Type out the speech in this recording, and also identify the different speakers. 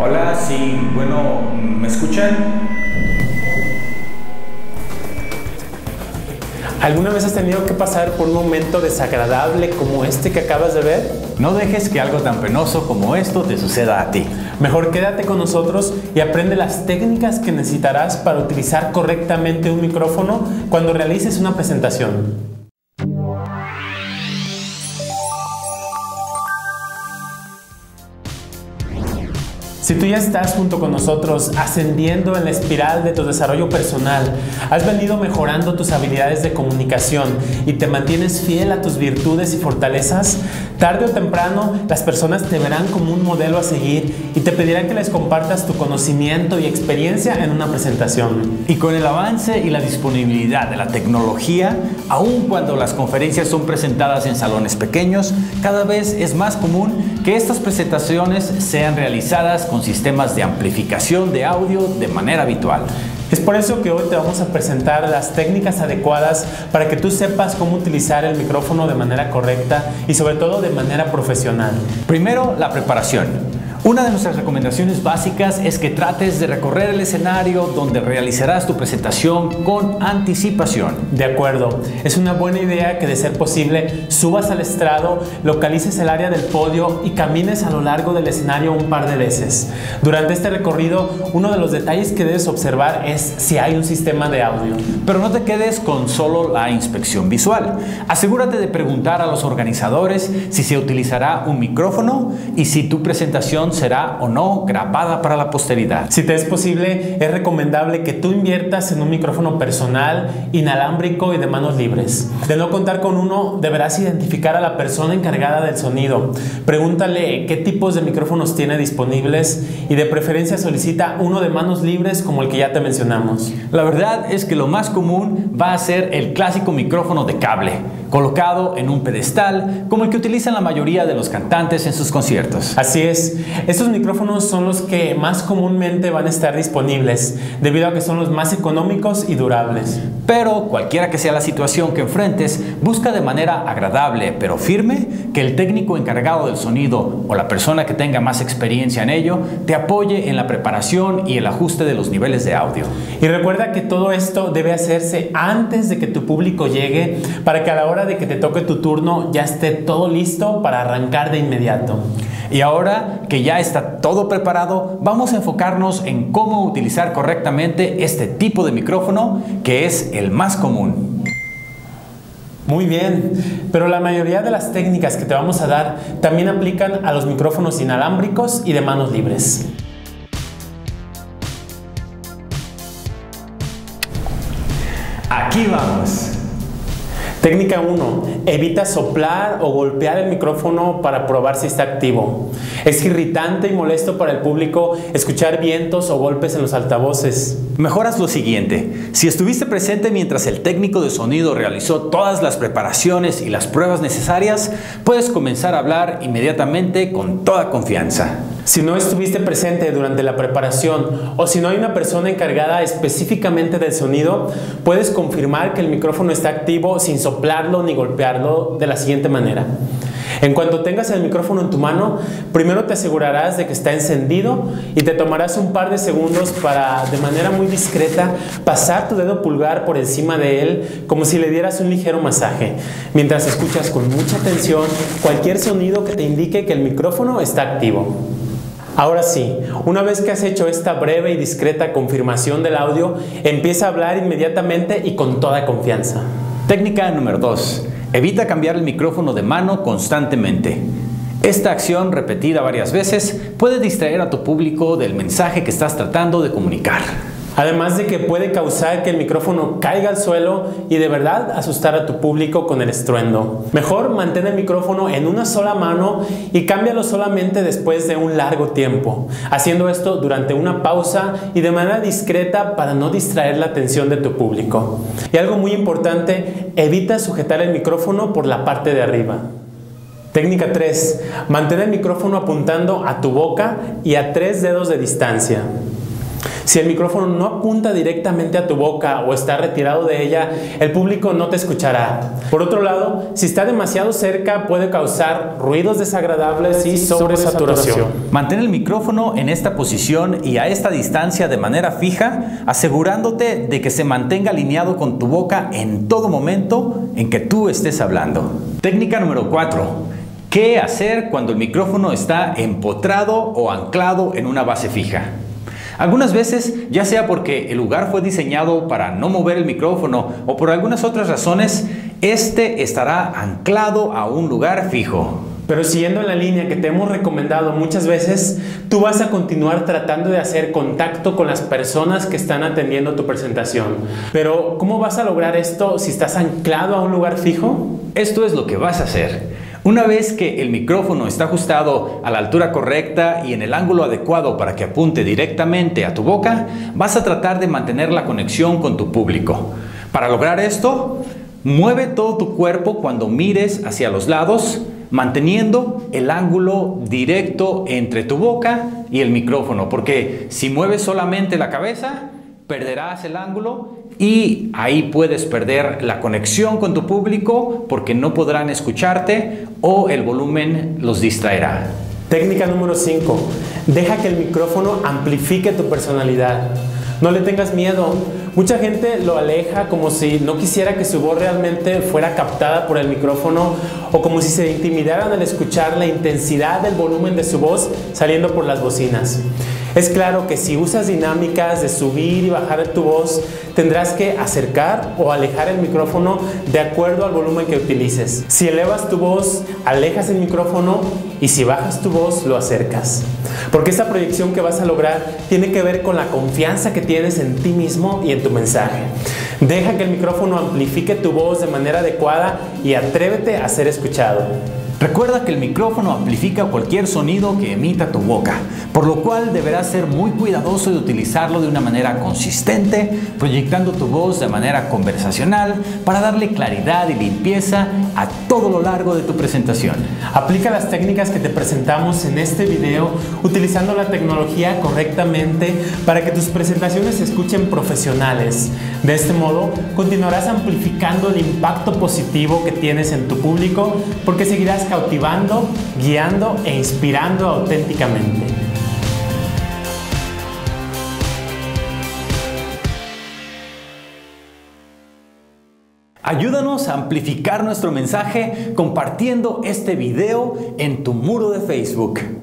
Speaker 1: Hola, sí, bueno, ¿me escuchan?
Speaker 2: ¿Alguna vez has tenido que pasar por un momento desagradable como este que acabas de ver?
Speaker 1: No dejes que algo tan penoso como esto te suceda a ti.
Speaker 2: Mejor quédate con nosotros y aprende las técnicas que necesitarás para utilizar correctamente un micrófono cuando realices una presentación. Si tú ya estás junto con nosotros ascendiendo en la espiral de tu desarrollo personal, has venido mejorando tus habilidades de comunicación y te mantienes fiel a tus virtudes y fortalezas, tarde o temprano las personas te verán como un modelo a seguir y te pedirán que les compartas tu conocimiento y experiencia en una presentación.
Speaker 1: Y con el avance y la disponibilidad de la tecnología, aun cuando las conferencias son presentadas en salones pequeños, cada vez es más común que estas presentaciones sean realizadas con sistemas de amplificación de audio de manera habitual.
Speaker 2: Es por eso que hoy te vamos a presentar las técnicas adecuadas para que tú sepas cómo utilizar el micrófono de manera correcta y sobre todo de manera profesional.
Speaker 1: Primero, la preparación. Una de nuestras recomendaciones básicas es que trates de recorrer el escenario donde realizarás tu presentación con anticipación.
Speaker 2: De acuerdo, es una buena idea que de ser posible subas al estrado, localices el área del podio y camines a lo largo del escenario un par de veces. Durante este recorrido, uno de los detalles que debes observar es si hay un sistema de audio.
Speaker 1: Pero no te quedes con solo la inspección visual. Asegúrate de preguntar a los organizadores si se utilizará un micrófono y si tu presentación será o no grabada para la posteridad.
Speaker 2: Si te es posible, es recomendable que tú inviertas en un micrófono personal, inalámbrico y de manos libres. De no contar con uno, deberás identificar a la persona encargada del sonido. Pregúntale qué tipos de micrófonos tiene disponibles y de preferencia solicita uno de manos libres como el que ya te mencionamos.
Speaker 1: La verdad es que lo más común va a ser el clásico micrófono de cable, colocado en un pedestal como el que utilizan la mayoría de los cantantes en sus conciertos.
Speaker 2: Así es. Estos micrófonos son los que más comúnmente van a estar disponibles, debido a que son los más económicos y durables.
Speaker 1: Pero cualquiera que sea la situación que enfrentes, busca de manera agradable pero firme que el técnico encargado del sonido o la persona que tenga más experiencia en ello te apoye en la preparación y el ajuste de los niveles de audio.
Speaker 2: Y recuerda que todo esto debe hacerse antes de que tu público llegue, para que a la hora de que te toque tu turno ya esté todo listo para arrancar de inmediato.
Speaker 1: Y ahora que ya está todo preparado, vamos a enfocarnos en cómo utilizar correctamente este tipo de micrófono, que es el más común.
Speaker 2: Muy bien, pero la mayoría de las técnicas que te vamos a dar también aplican a los micrófonos inalámbricos y de manos libres.
Speaker 1: Aquí vamos.
Speaker 2: Técnica 1. Evita soplar o golpear el micrófono para probar si está activo. Es irritante y molesto para el público escuchar vientos o golpes en los altavoces.
Speaker 1: Mejoras lo siguiente. Si estuviste presente mientras el técnico de sonido realizó todas las preparaciones y las pruebas necesarias, puedes comenzar a hablar inmediatamente con toda confianza.
Speaker 2: Si no estuviste presente durante la preparación o si no hay una persona encargada específicamente del sonido, puedes confirmar que el micrófono está activo sin soplarlo ni golpearlo de la siguiente manera. En cuanto tengas el micrófono en tu mano, primero te asegurarás de que está encendido y te tomarás un par de segundos para, de manera muy discreta, pasar tu dedo pulgar por encima de él como si le dieras un ligero masaje, mientras escuchas con mucha atención cualquier sonido que te indique que el micrófono está activo. Ahora sí, una vez que has hecho esta breve y discreta confirmación del audio, empieza a hablar inmediatamente y con toda confianza.
Speaker 1: Técnica número 2. Evita cambiar el micrófono de mano constantemente. Esta acción, repetida varias veces, puede distraer a tu público del mensaje que estás tratando de comunicar.
Speaker 2: Además de que puede causar que el micrófono caiga al suelo y de verdad asustar a tu público con el estruendo. Mejor mantén el micrófono en una sola mano y cámbialo solamente después de un largo tiempo, haciendo esto durante una pausa y de manera discreta para no distraer la atención de tu público. Y algo muy importante, evita sujetar el micrófono por la parte de arriba. Técnica 3. Mantén el micrófono apuntando a tu boca y a 3 dedos de distancia. Si el micrófono no apunta directamente a tu boca o está retirado de ella, el público no te escuchará. Por otro lado, si está demasiado cerca, puede causar ruidos desagradables y sobresaturación.
Speaker 1: Mantén el micrófono en esta posición y a esta distancia de manera fija, asegurándote de que se mantenga alineado con tu boca en todo momento en que tú estés hablando. Técnica número 4. ¿Qué hacer cuando el micrófono está empotrado o anclado en una base fija? Algunas veces, ya sea porque el lugar fue diseñado para no mover el micrófono o por algunas otras razones, este estará anclado a un lugar fijo.
Speaker 2: Pero siguiendo en la línea que te hemos recomendado muchas veces, tú vas a continuar tratando de hacer contacto con las personas que están atendiendo tu presentación. Pero, ¿cómo vas a lograr esto si estás anclado a un lugar fijo?
Speaker 1: Esto es lo que vas a hacer. Una vez que el micrófono está ajustado a la altura correcta y en el ángulo adecuado para que apunte directamente a tu boca, vas a tratar de mantener la conexión con tu público. Para lograr esto, mueve todo tu cuerpo cuando mires hacia los lados, manteniendo el ángulo directo entre tu boca y el micrófono, porque si mueves solamente la cabeza, perderás el ángulo y ahí puedes perder la conexión con tu público porque no podrán escucharte o el volumen los distraerá.
Speaker 2: Técnica número 5. Deja que el micrófono amplifique tu personalidad. No le tengas miedo. Mucha gente lo aleja como si no quisiera que su voz realmente fuera captada por el micrófono o como si se intimidaran al escuchar la intensidad del volumen de su voz saliendo por las bocinas. Es claro que si usas dinámicas de subir y bajar tu voz, tendrás que acercar o alejar el micrófono de acuerdo al volumen que utilices. Si elevas tu voz, alejas el micrófono y si bajas tu voz, lo acercas. Porque esta proyección que vas a lograr tiene que ver con la confianza que tienes en ti mismo y en tu mensaje. Deja que el micrófono amplifique tu voz de manera adecuada y atrévete a ser escuchado.
Speaker 1: Recuerda que el micrófono amplifica cualquier sonido que emita tu boca, por lo cual deberás ser muy cuidadoso de utilizarlo de una manera consistente, proyectando tu voz de manera conversacional para darle claridad y limpieza a todo lo largo de tu presentación.
Speaker 2: Aplica las técnicas que te presentamos en este video utilizando la tecnología correctamente para que tus presentaciones se escuchen profesionales. De este modo, continuarás amplificando el impacto positivo que tienes en tu público porque seguirás cautivando, guiando e inspirando auténticamente.
Speaker 1: Ayúdanos a amplificar nuestro mensaje compartiendo este video en tu muro de Facebook.